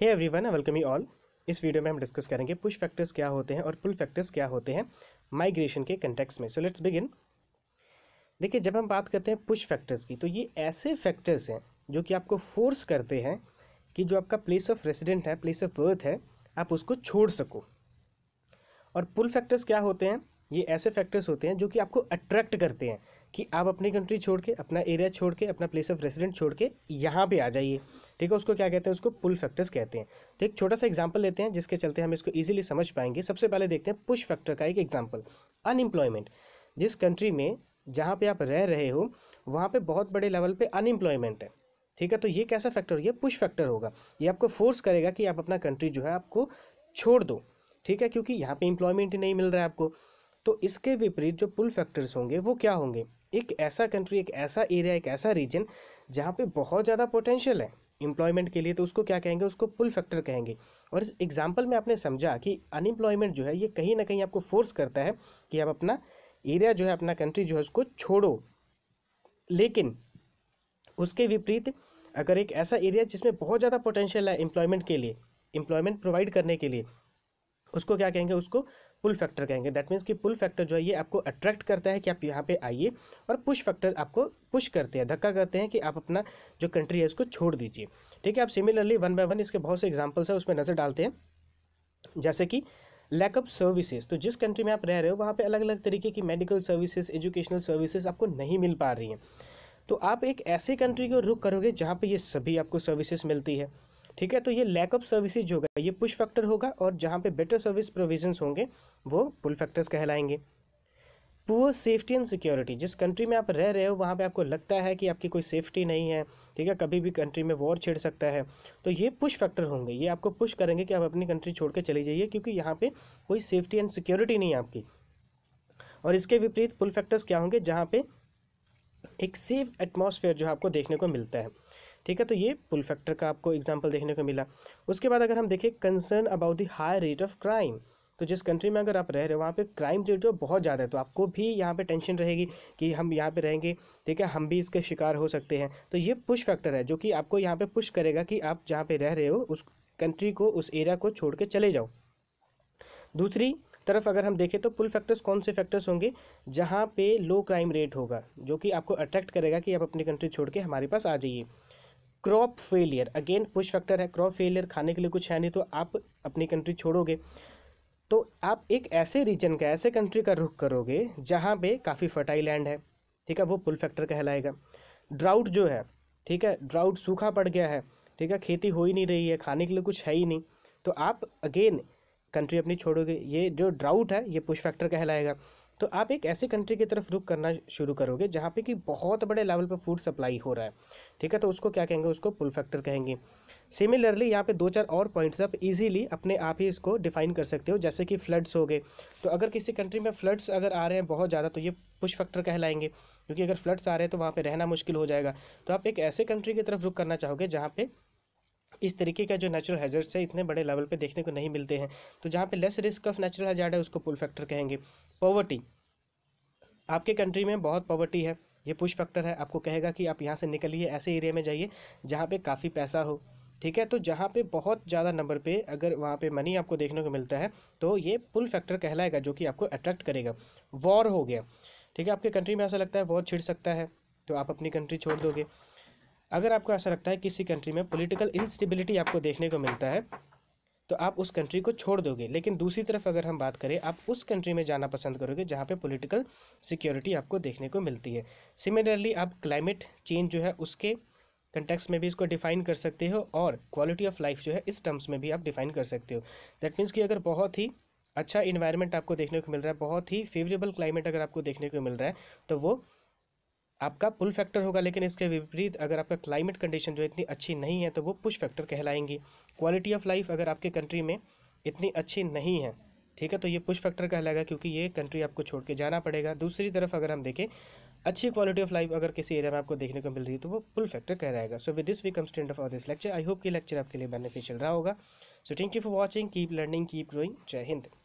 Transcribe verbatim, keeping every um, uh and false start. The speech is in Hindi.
Hey everyone, welcome you all. इस वीडियो में हम डिस्कस करेंगे पुश फैक्टर्स क्या होते हैं और पुल फैक्टर्स क्या होते हैं माइग्रेशन के कंटेक्स्ट में। So let's begin. देखिए, जब हम बात करते हैं पुश फैक्टर्स की, तो ये ऐसे फैक्टर्स हैं जो कि आपको फोर्स करते हैं कि जो आपका प्लेस ऑफ रेसिडेंट है, प्लेस ऑफ बर्थ है, आप उसको छोड़ सको। और पुल फैक्टर्स क्या होते हैं? ये ऐसे फैक्टर्स होते हैं जो कि आपको अट्रैक्ट करते हैं कि आप अपनी कंट्री छोड़ के, अपना एरिया छोड़ के, अपना प्लेस ऑफ रेसिडेंट छोड़ के यहाँ पे आ जाइए। ठीक है, उसको क्या कहते हैं? उसको पुल फैक्टर्स कहते हैं। तो एक छोटा सा एग्जांपल लेते हैं जिसके चलते हम इसको इजीली समझ पाएंगे। सबसे पहले देखते हैं पुश फैक्टर का एक एग्जांपल, अनएम्प्लॉयमेंट। जिस कंट्री में जहाँ पे आप रह रहे हो वहाँ पे बहुत बड़े लेवल पे अनएम्प्लॉयमेंट है। ठीक है, तो ये कैसा फैक्टर? ये पुश फैक्टर होगा। ये आपको फोर्स करेगा कि आप अपना कंट्री जो है आपको छोड़ दो। ठीक है, क्योंकि यहाँ पे एम्प्लॉयमेंट ही नहीं मिल रहा है आपको। तो इसके विपरीत जो पुल फैक्टर्स होंगे वो क्या होंगे? एक ऐसा कंट्री, एक ऐसा एरिया, एक ऐसा रीजन जहाँ पे बहुत ज़्यादा पोटेंशियल है एम्प्लॉयमेंट के लिए, तो उसको क्या कहेंगे? उसको पुल फैक्टर कहेंगे। और इस एग्जाम्पल में आपने समझा कि अनएम्प्लॉयमेंट जो है ये कहीं ना कहीं आपको फोर्स करता है कि आप अपना एरिया जो है, अपना कंट्री जो है, उसको छोड़ो। लेकिन उसके विपरीत अगर एक ऐसा एरिया जिसमें बहुत ज़्यादा पोटेंशियल है एम्प्लॉयमेंट के लिए, एम्प्लॉयमेंट प्रोवाइड करने के लिए, उसको क्या कहेंगे? उसको पुल फैक्टर कहेंगे। दैट मीन्स कि पुल फैक्टर जो है ये आपको अट्रैक्ट करता है कि आप यहाँ पे आइए, और पुश फैक्टर आपको पुश करते हैं, धक्का करते हैं कि आप अपना जो कंट्री है उसको छोड़ दीजिए। ठीक है, आप सिमिलरली वन बाय वन इसके बहुत से एग्जांपल्स है उसमें नज़र डालते हैं। जैसे कि लैक ऑफ सर्विसेज। तो जिस कंट्री में आप रह रहे हो वहाँ पे अलग अलग तरीके की मेडिकल सर्विसेज, एजुकेशनल सर्विसेज आपको नहीं मिल पा रही हैं। तो आप एक ऐसी कंट्री को रुख करोगे जहाँ पे ये सभी आपको सर्विसेज मिलती है। ठीक है, तो ये लैक ऑफ सर्विसेज होगा, ये पुश फैक्टर होगा। और जहाँ पे बेटर सर्विस प्रोविजंस होंगे वो पुल फैक्टर्स कहलाएंगे। Poor safety and security. जिस कंट्री में आप रह रहे हो वहाँ पे आपको लगता है कि आपकी कोई सेफ्टी नहीं है, ठीक है, कभी भी कंट्री में वॉर छिड़ सकता है, तो ये पुश फैक्टर होंगे। ये आपको पुश करेंगे कि आप अपनी कंट्री छोड़ के चली जाइए, क्योंकि यहाँ पे कोई सेफ्टी एंड सिक्योरिटी नहीं है आपकी। और इसके विपरीत पुल फैक्टर्स क्या होंगे? जहाँ पे एक सेफ एटमॉस्फेयर जो है आपको देखने को मिलता है। ठीक है, तो ये पुल फैक्टर का आपको एग्जांपल देखने को मिला। उसके बाद अगर हम देखें concern about the high rate of crime. तो जिस कंट्री में अगर आप रह रहे हो वहाँ पे क्राइम रेट जो बहुत ज़्यादा है, तो आपको भी यहाँ पे टेंशन रहेगी कि हम यहाँ पे रहेंगे, ठीक है, हम भी इसके शिकार हो सकते हैं। तो ये पुश फैक्टर है जो कि आपको यहाँ पे पुश करेगा कि आप जहाँ पे रह रहे हो उस कंट्री को, उस एरिया को छोड़ के चले जाओ। दूसरी तरफ अगर हम देखें तो पुल फैक्टर्स कौन से फैक्टर्स होंगे? जहाँ पे लो क्राइम रेट होगा, जो कि आपको अट्रैक्ट करेगा कि आप अपनी कंट्री छोड़ के हमारे पास आ जाइए। Crop failure, again push factor है। क्रॉप फेलियर, खाने के लिए कुछ है नहीं तो आप अपनी कंट्री छोड़ोगे, तो आप एक ऐसे रीजन का, ऐसे कंट्री का रुख करोगे जहाँ पे काफ़ी फर्टाइल लैंड है। ठीक है, वो पुल फैक्टर कहलाएगा। ड्राउट जो है, ठीक है, ड्राउट, सूखा पड़ गया है, ठीक है, खेती हो ही नहीं रही है, खाने के लिए कुछ है ही नहीं, तो आप अगेन कंट्री अपनी छोड़ोगे। ये जो ड्राउट है ये पुश फैक्टर कहलाएगा। तो आप एक ऐसी कंट्री की तरफ रुख करना शुरू करोगे जहाँ पे कि बहुत बड़े लेवल पर फूड सप्लाई हो रहा है। ठीक है, तो उसको क्या कहेंगे? उसको पुल फैक्टर कहेंगे। सिमिलरली यहाँ पे दो चार और पॉइंट्स आप इजीली अपने आप ही इसको डिफाइन कर सकते हो, जैसे कि फ्लड्स हो गए। तो अगर किसी कंट्री में फ्लड्स अगर आ रहे हैं बहुत ज़्यादा, तो ये पुश फैक्टर कहलाएंगे, क्योंकि अगर फ्लड्स आ रहे हैं तो वहाँ पे रहना मुश्किल हो जाएगा। तो आप एक ऐसे कंट्री की तरफ रुख करना चाहोगे जहाँ पे इस तरीके का जो नेचुरल हैजर्ड्स है इतने बड़े लेवल पे देखने को नहीं मिलते हैं। तो जहाँ पे less risk of natural hazard है उसको पुल फैक्टर कहेंगे। पॉवर्टी, आपके कंट्री में बहुत पॉवर्टी है, ये पुश फैक्टर है। आपको कहेगा कि आप यहाँ से निकलिए, ऐसे एरिया में जाइए जहाँ पे काफ़ी पैसा हो। ठीक है, तो जहाँ पे बहुत ज़्यादा नंबर पे अगर वहाँ पे मनी आपको देखने को मिलता है तो ये पुल फैक्टर कहलाएगा, जो कि आपको अट्रैक्ट करेगा। वॉर हो गया, ठीक है, आपके कंट्री में ऐसा लगता है वॉर छिड़ सकता है, तो आप अपनी कंट्री छोड़ दोगे। अगर आपको ऐसा लगता है किसी कंट्री में पॉलिटिकल इंस्टेबिलिटी आपको देखने को मिलता है, तो आप उस कंट्री को छोड़ दोगे। लेकिन दूसरी तरफ अगर हम बात करें, आप उस कंट्री में जाना पसंद करोगे जहाँ पे पॉलिटिकल सिक्योरिटी आपको देखने को मिलती है। सिमिलरली आप क्लाइमेट चेंज जो है उसके कंटेक्स्ट में भी इसको डिफाइन कर सकते हो, और क्वालिटी ऑफ लाइफ जो है इस टर्म्स में भी आप डिफाइन कर सकते हो। दैट मीन्स कि अगर बहुत ही अच्छा इन्वायरमेंट आपको देखने को मिल रहा है, बहुत ही फेवरेबल क्लाइमेट अगर आपको देखने को मिल रहा है, तो वो आपका पुल फैक्टर होगा। लेकिन इसके विपरीत अगर आपका क्लाइमेट कंडीशन जो इतनी अच्छी नहीं है तो वो पुश फैक्टर कहलाएंगी। क्वालिटी ऑफ लाइफ अगर आपके कंट्री में इतनी अच्छी नहीं है, ठीक है, तो ये पुश फैक्टर कहलाएगा, क्योंकि ये कंट्री आपको छोड़ के जाना पड़ेगा। दूसरी तरफ अगर हम देखें, अच्छी क्वालिटी ऑफ लाइफ अगर किसी एरिया में आपको देखने को मिल रही है तो वो पुल फैक्टर कहलाएगा। So with this we comes to end of this lecture. I hope कि लेक्चर आपके लिए बेनिफिशियल रहा होगा। So thank you for watching, keep learning, keep growing. जय हिंद।